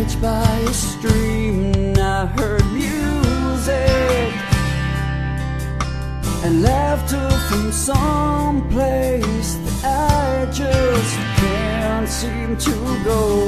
bench by a stream, and I heard music and laughter from some place that I just can't seem to go.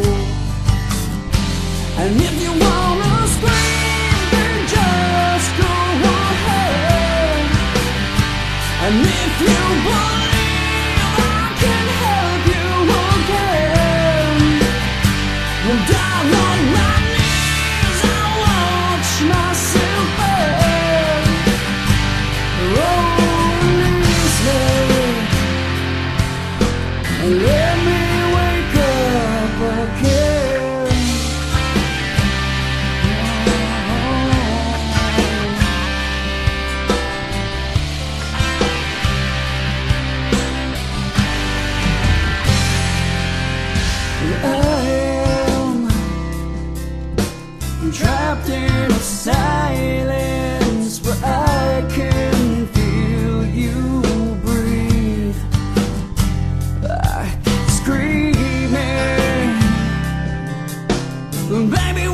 And if you wanna scream, then just go ahead. And if you believe I can help you again, well, down on my knees I watch myself burn. Release me and let me wake up again. Trapped in a silence where I can feel you breathe. Screaming, baby,